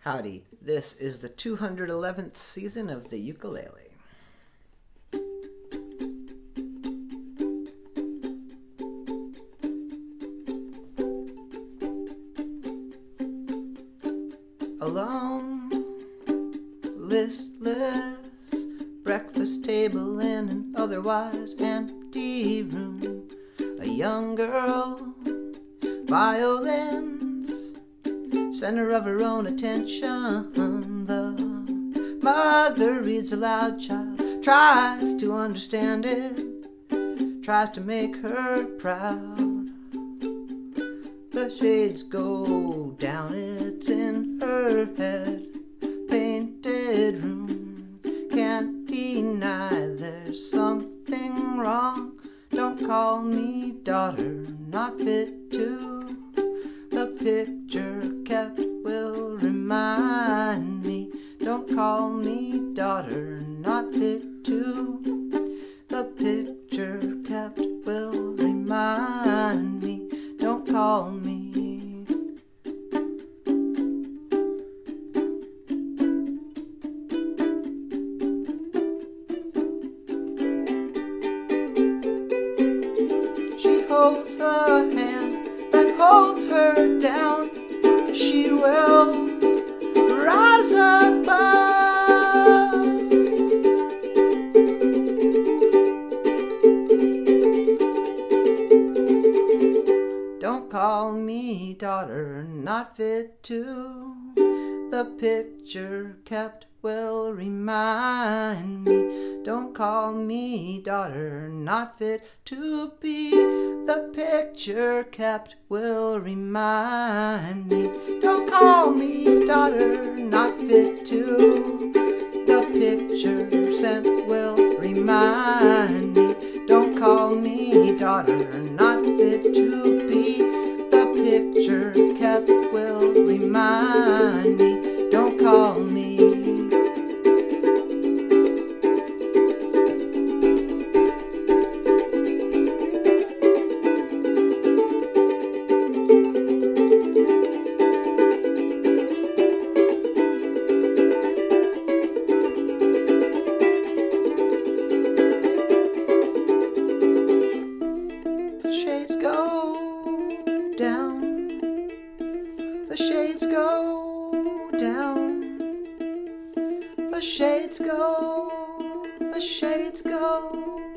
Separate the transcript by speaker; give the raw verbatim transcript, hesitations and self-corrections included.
Speaker 1: Howdy, this is the two hundred eleventh season of the ukulele. Alone, listless, breakfast table in an otherwise empty room. A young girl, violins, center of her own attention. The mother reads aloud, child tries to understand it, tries to make her proud. The shades go down, it's in her head, painted room, can't deny there's something wrong. Don't call me daughter, not fit to. The picture kept will remind me. Don't call me daughter, not fit to. The picture kept will remind me. Don't call me. She holds a hand that holds her down. She will rise above. Don't call me daughter, not fit to. The picture kept will remind me. Don't call me daughter, not fit to be. The picture kept will remind me. Don't call me daughter, not fit to. The picture sent will remind me. Don't call me daughter, not fit to be. The picture kept will remind me. Don't call me. The shades go down, the shades go down, the shades go, the shades go.